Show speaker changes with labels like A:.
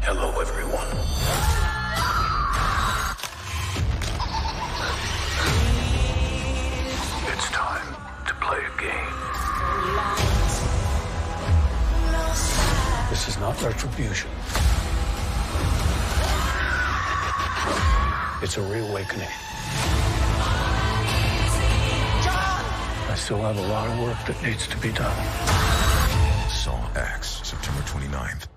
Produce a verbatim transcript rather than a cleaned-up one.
A: Hello, everyone. It's time to play a game. This is not retribution. It's a reawakening. I still have a lot of work that needs to be done.
B: Saw X, September twenty-ninth.